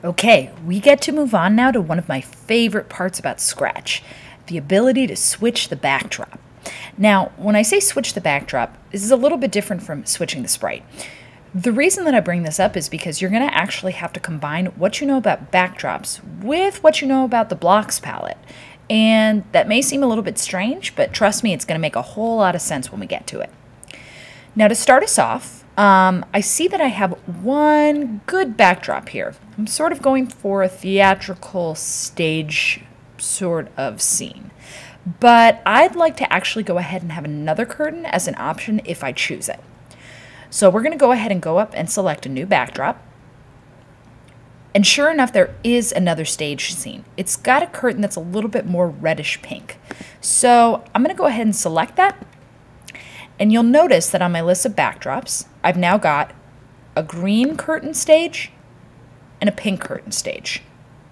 Okay, we get to move on now to one of my favorite parts about Scratch, the ability to switch the backdrop. Now, when I say switch the backdrop, this is a little bit different from switching the sprite. The reason that I bring this up is because you're going to actually have to combine what you know about backdrops with what you know about the blocks palette. And that may seem a little bit strange, but trust me, it's going to make a whole lot of sense when we get to it. Now, to start us off, I see that I have one good backdrop here. I'm sort of going for a theatrical stage sort of scene. But I'd like to actually go ahead and have another curtain as an option if I choose it. So we're going to go ahead and go up and select a new backdrop. And sure enough, there is another stage scene. It's got a curtain that's a little bit more reddish pink. So I'm going to go ahead and select that. And you'll notice that on my list of backdrops, I've now got a green curtain stage and a pink curtain stage.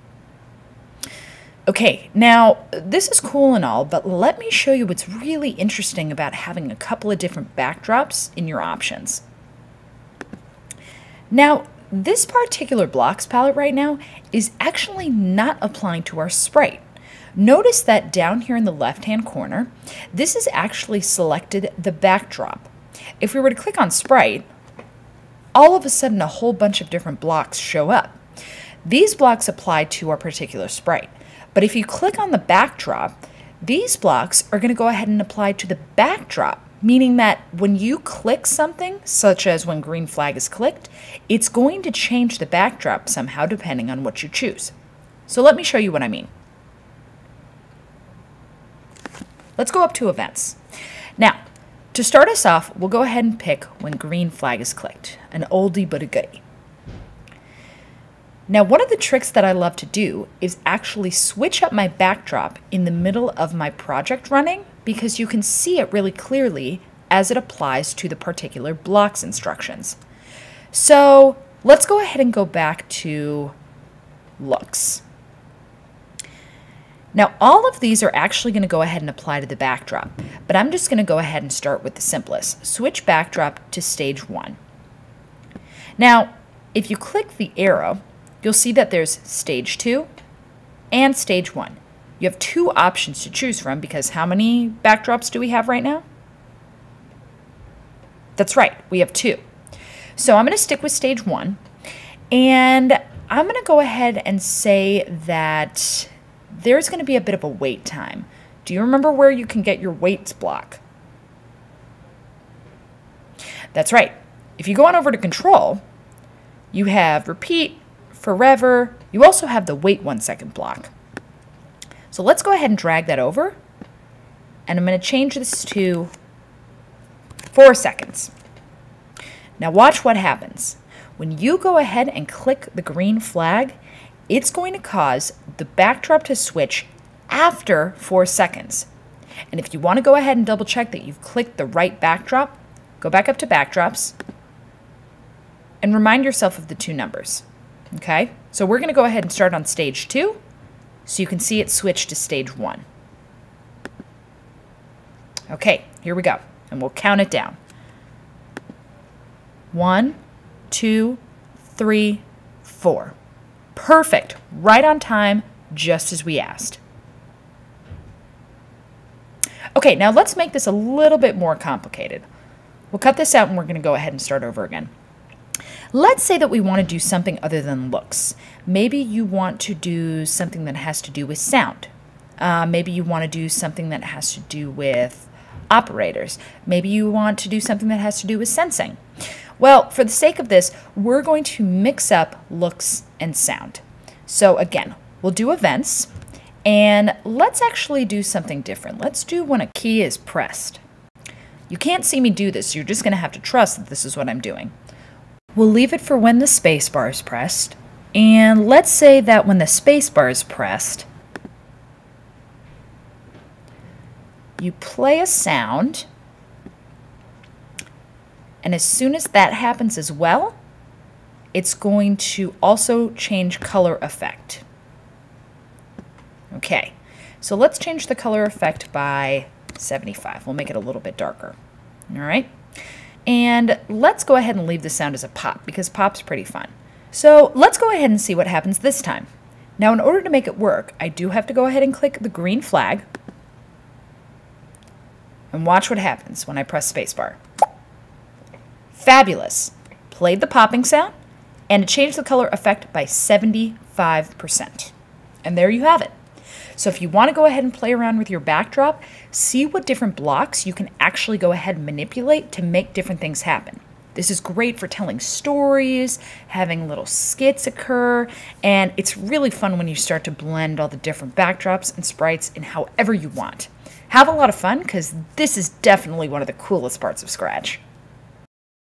Okay, now this is cool and all, but let me show you what's really interesting about having a couple of different backdrops in your options. Now, this particular blocks palette right now is actually not applying to our sprite. Notice that down here in the left-hand corner, this has actually selected the backdrop. If we were to click on sprite, all of a sudden a whole bunch of different blocks show up. These blocks apply to our particular sprite. But if you click on the backdrop, these blocks are going to go ahead and apply to the backdrop, meaning that when you click something, such as when green flag is clicked, it's going to change the backdrop somehow depending on what you choose. So let me show you what I mean. Let's go up to events. Now, to start us off, we'll go ahead and pick when green flag is clicked, an oldie but a goodie. Now, one of the tricks that I love to do is actually switch up my backdrop in the middle of my project running because you can see it really clearly as it applies to the particular blocks instructions. So let's go ahead and go back to looks. Now, all of these are actually going to go ahead and apply to the backdrop, but I'm just going to go ahead and start with the simplest. Switch backdrop to stage 1. Now, if you click the arrow, you'll see that there's stage 2 and stage 1. You have two options to choose from because how many backdrops do we have right now? That's right, we have 2. So I'm going to stick with stage 1, and I'm going to go ahead and say that there's going to be a bit of a wait time. Do you remember where you can get your waits block? That's right. If you go on over to control, you have repeat, forever. You also have the wait 1 second block. So let's go ahead and drag that over. And I'm going to change this to 4 seconds. Now watch what happens. When you go ahead and click the green flag, it's going to cause the backdrop to switch after 4 seconds. And if you want to go ahead and double check that you've clicked the right backdrop, go back up to backdrops and remind yourself of the 2 numbers. Okay, so we're going to go ahead and start on stage 2 so you can see it switch to stage 1. Okay, here we go, and we'll count it down. 1, 2, 3, 4. Perfect, right on time, just as we asked. Okay, now let's make this a little bit more complicated. We'll cut this out and we're going to go ahead and start over again. Let's say that we want to do something other than looks. Maybe you want to do something that has to do with sound. Maybe you want to do something that has to do with operators. Maybe you want to do something that has to do with sensing. Well, for the sake of this, we're going to mix up looks and sound. So again, we'll do events, and let's actually do something different. Let's do when a key is pressed. You can't see me do this, you're just going to have to trust that this is what I'm doing. We'll leave it for when the space bar is pressed, and let's say that when the space bar is pressed, you play a sound, and as soon as that happens as well, it's going to also change color effect. Okay, so let's change the color effect by 75. We'll make it a little bit darker. All right, and let's go ahead and leave the sound as a pop because pop's pretty fun. So let's go ahead and see what happens this time. Now, in order to make it work, I do have to go ahead and click the green flag and watch what happens when I press spacebar. Fabulous. Played the popping sound, and it changed the color effect by 75%. And there you have it. So if you want to go ahead and play around with your backdrop, see what different blocks you can actually go ahead and manipulate to make different things happen. This is great for telling stories, having little skits occur, and it's really fun when you start to blend all the different backdrops and sprites in however you want. Have a lot of fun, because this is definitely one of the coolest parts of Scratch.